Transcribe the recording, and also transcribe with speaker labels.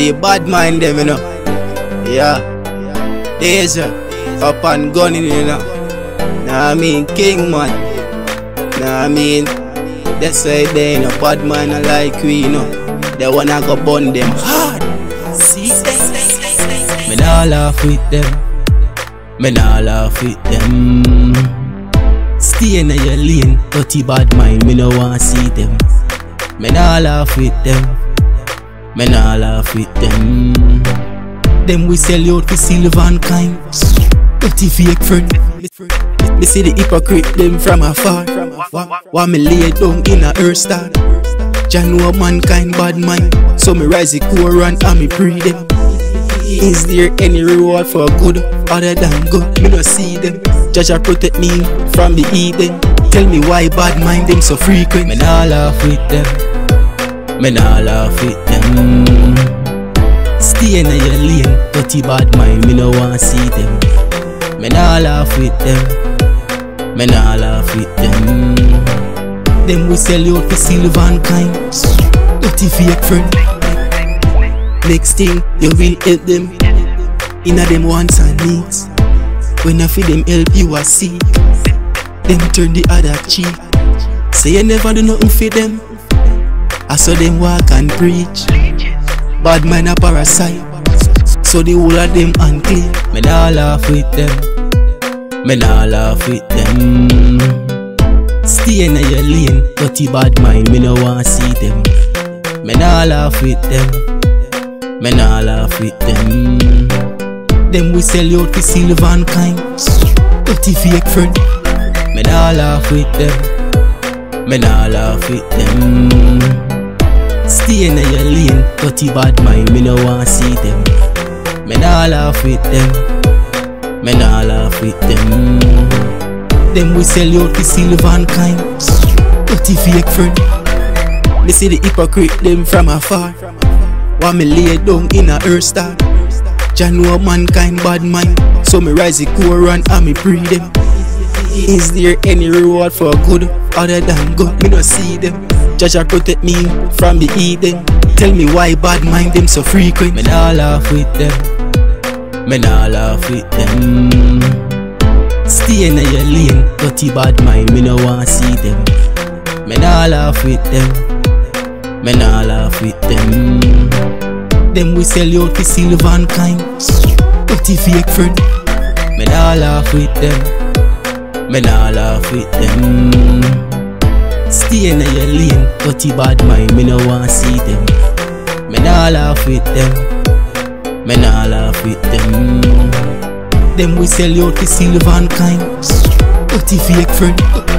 Speaker 1: the bad mind them, you know. Yeah. There's up and gunning, you know. Nah, I mean, king man. Nah, I mean, that's why they ain't a bad man like we, you know. They wanna go burn them hard. See? Me nah laugh with them. Me nah laugh with them. Stay in your lane, dirty bad mind, me no want see them. Me nah laugh with them. Me nah laugh with them. Them we sell you out for silver and kind. Dirty fake friend. Me see the hypocrite them from afar. While me lay down in a earth star. Jah know mankind bad mind, so me rise the Quran and me pray them. Is there any reward for good other than good? Me no see them. Jah protect me from the Eden. Tell me why bad mind them so frequent. Me nah laugh with them. Me nah laugh with them. Stay in your lane, dirty bad mind, me no want see them. Me nah laugh with them. Me nah laugh with them. Them we sell you out for silver and kind. Dirty fake friend. Next thing, you will help them inna them wants and needs. When I feel them help you a see, then turn the other cheek. Say you never do nothing for them. I saw them walk and preach. Bad man a parasite, so the whole of them unclean. Me nah laugh with them. Me nah laugh with them. Stay in your lane, dirty bad mind, me no want see them. Me nah laugh with them. Me nah laugh with them. Them we sell you out for silver and kind. Dirty fake friend. Me nah laugh with them. Me nah laugh with them. Stay in your lane, dirty bad mind, me no want see them. Me nah laugh with them. Me nah laugh with them. Them we sell you out for silver and kind. Dirty fake friend. Me see the hypocrite them from afar. While me lay down in a earth star. Jah know mankind bad mind, so me rise the Quran and me pray them. Is there any reward for good other than good? Me no see them. Jah protect me from the Eden. Tell me why bad mind them so frequent. Me nah laugh with them. Me nah laugh with them. Stay in your lane, dirty bad mind, me no want see them. Me nah laugh with them. Me nah laugh with them. Them we sell you out for silver and kind. Dirty fake friend. Me nah laugh with them. Me nah laugh with them. Stay in your lane, dirty bad mind, me no want see them. Me nah laugh with them. Me nah laugh with them. Them we sell you out for silver and kind. Dirty fake friend.